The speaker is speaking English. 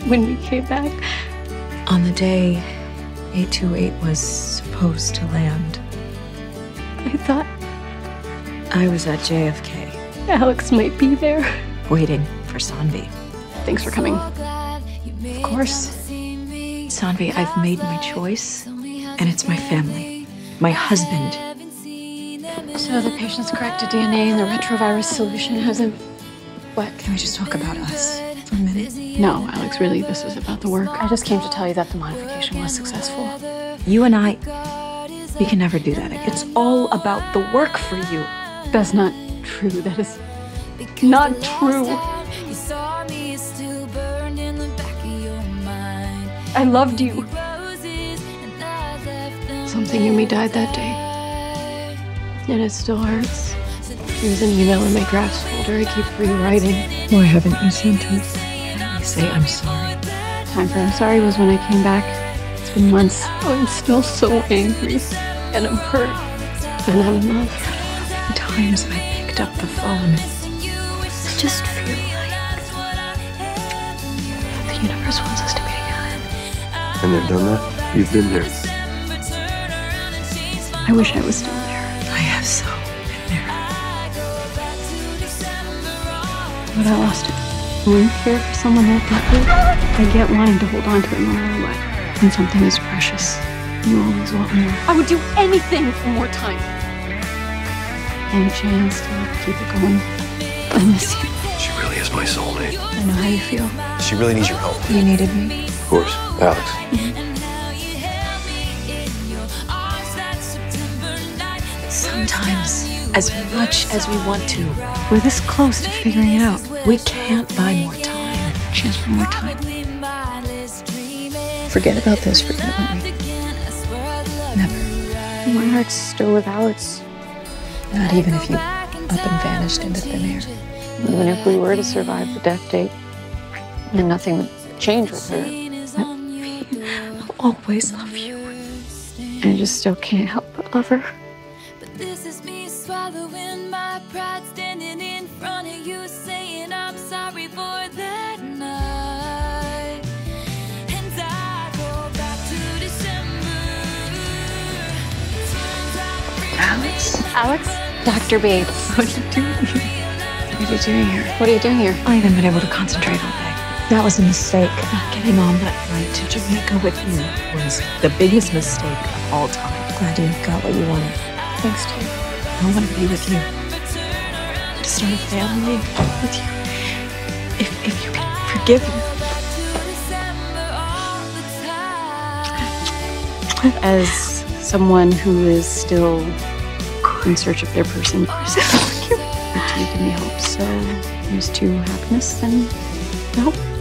when we came back. On the day 828 was supposed to land, I thought I was at JFK, Alex might be there. waiting for Saanvi. Thanks for coming. Of course. Saanvi, I've made my choice, and it's my family, my husband. So the patient's corrected DNA and the retrovirus solution hasn't... What? Can we just talk about us for a minute? No, Alex, really, this is about the work. I just came to tell you that the modification was successful. You and I, we can never do that again. It's all about the work for you. That's not true. That is not true. I loved you. Something in me died that day. And it still hurts. There's an email in my drafts folder I keep rewriting. Why haven't you sent it? I say I'm sorry. Time for I'm sorry was when I came back. It's been months. Oh, I'm still so angry. And I'm hurt. And I'm in love. Times I picked up the phone. I just feel like the universe wants us to be together. And they've done that? You've been there. I wish I was still there. I have so been there. But I lost it. When you care for someone that deeply, I get wanting to hold on to it no matter what. When something is precious, you always want more. I would do anything for more time. Any chance to keep it going. I miss you. She really is my soulmate. I know how you feel. She really needs your help. You needed me. Of course, Alex. Sometimes, as much as we want to, we're this close to figuring it out. We can't buy more time. Chance for more time. Forget about this for a moment. Never. My heart's still with Alex. Not even if you up and vanished into thin air. Even if we were to survive the death date, and nothing would change with her. I'll always love you. I just still can't help but love her. This is me swallowing my pride, standing in front of you, saying I'm sorry for that night. And I go back to December. Alex? Alex? Dr. Bates. What are you doing here? What are you doing here? What are you doing here? I haven't been able to concentrate all day. That was a mistake. Not getting on that flight to Jamaica with you was the biggest mistake of all time. Glad you got what you wanted. Thanks to you. I want to be with you. To start a family with you. If you can forgive me. As someone who is still in search of their person, of course, you give me hope. So here's to happiness and hope.